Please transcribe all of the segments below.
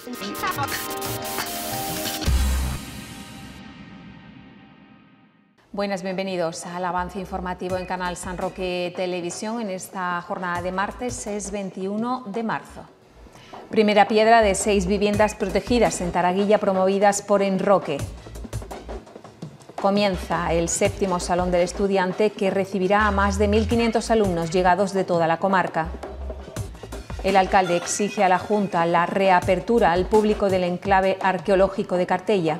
Buenas, bienvenidos al avance informativo en Canal San Roque Televisión. En esta jornada de martes es 21 de marzo. Primera piedra de 6 viviendas protegidas en Taraguilla promovidas por Enroque. Comienza el 7º Salón del Estudiante que recibirá a más de 1.500 alumnos llegados de toda la comarca. El alcalde exige a la Junta la reapertura al público del enclave arqueológico de Cartella.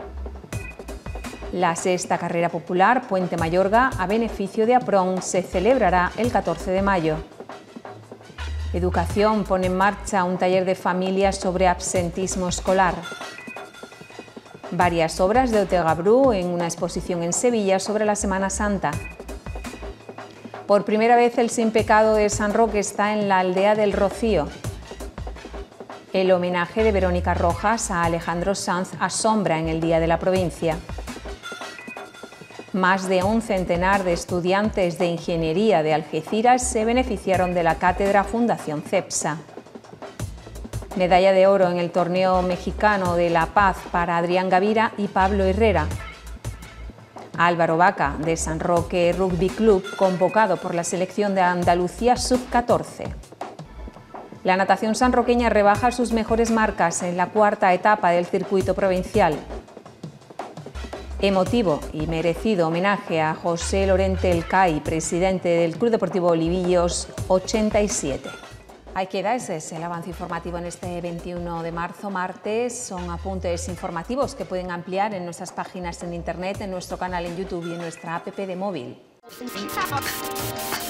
La 6ª carrera popular Puente Mayorga a beneficio de APRON se celebrará el 14 de mayo. Educación pone en marcha un taller de familias sobre absentismo escolar. Varias obras de Ortega Bru en una exposición en Sevilla sobre la Semana Santa. Por primera vez el Sin Pecado de San Roque está en la aldea del Rocío. El homenaje de Verónica Rojas a Alejandro Sanz asombra en el Día de la Provincia. Más de un centenar de estudiantes de Ingeniería de Algeciras se beneficiaron de la cátedra Fundación CEPSA. Medalla de oro en el torneo mexicano de La Paz para Adrián Gavira y Pablo Herrera. Álvaro Vaca, de San Roque Rugby Club, convocado por la selección de Andalucía Sub-14. La natación sanroqueña rebaja sus mejores marcas en la 4ª etapa del circuito provincial. Emotivo y merecido homenaje a José Lorente El Cai, presidente del Club Deportivo Olivillos 87. Ahí queda, ese es el avance informativo en este 21 de marzo, martes. Son apuntes informativos que pueden ampliar en nuestras páginas en internet, en nuestro canal en YouTube y en nuestra app de móvil.